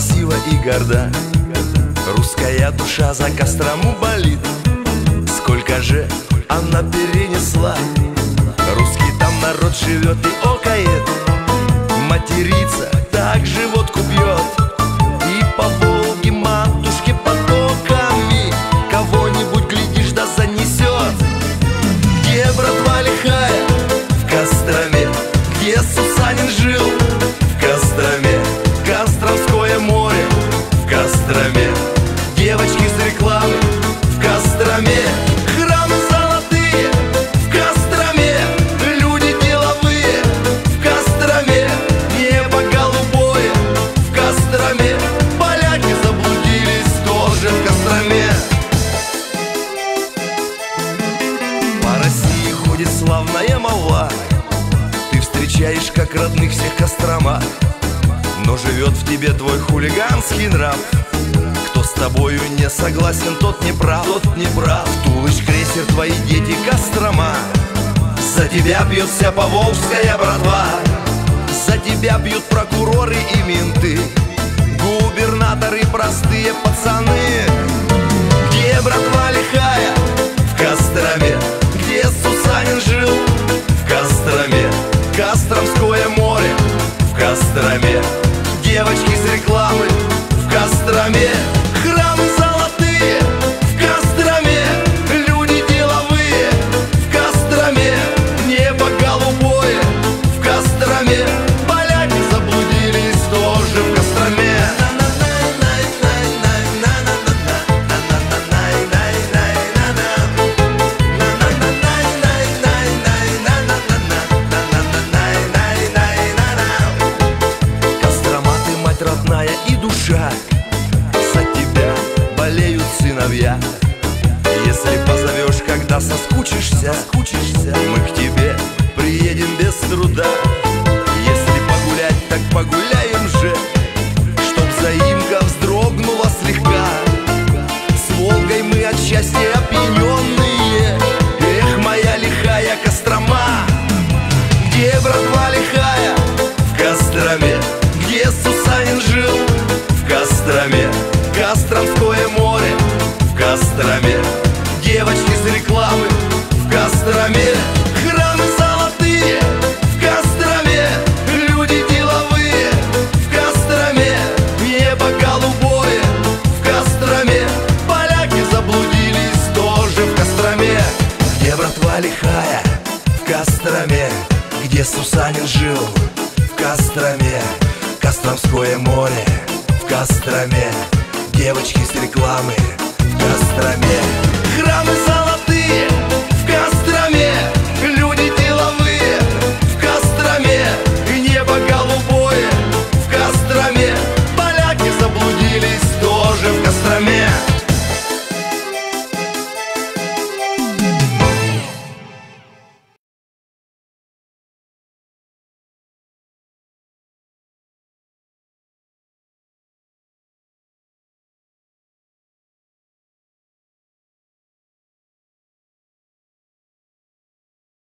красива и горда, русская душа за Кострому болит. Сколько же она перенесла, русский там народ живет и окает, матерится, так животку бьет. И по Волге матушке потоками кого-нибудь, глядишь, да занесет. Где братва лихая? В Костроме. Где Сусанин жил? В Костроме. Костромское море. В Костроме. Девочки с рекламы. В Костроме. Храмы золотые. В Костроме. Люди деловые. В Костроме. Небо голубое. В Костроме. Поляки заблудились тоже в Костроме. По России ходит славная молва, ты встречаешь как родных всех Кострома. Но живет в тебе твой хулиганский нрав. Кто с тобою не согласен, тот не прав, тот не прав. Тулыч, крейсер, твои дети Кострома. За тебя бьет вся поволжская братва. За тебя бьют прокуроры и менты, губернаторы, простые пацаны. Где братва лихая? В Костроме. Где Сусанин жил? В Костроме. Костромское море. В Костроме. Девочки с рекламы. В Костроме. Храмы золотые. В Костроме. Люди деловые. В Костроме. Небо голубое. В Костроме. Поляки заблудились тоже в Костроме. Родная и душа, за тебя болеют сыновья. Если позовешь, когда соскучишься, мы к тебе приедем без труда. Если погулять, так погуляем же, чтоб заимка вздрогнула слегка. С Волгой мы от счастья опьяненные. Эх, моя лихая Кострома. Где братва лихая? В Костроме. Где Сусанин жил? В Костроме. Костромское море. В Костроме. Девочки с рекламы. В Костроме. Храмы золотые. В Костроме. Люди деловые. В Костроме. Небо голубое. В Костроме. Поляки заблудились тоже в Костроме. Где братва лихая? В Костроме. Где Сусанин жил? В Костроме. Костромское море. В Костроме. Девочки с рекламы. В Костроме. Храмы золотые.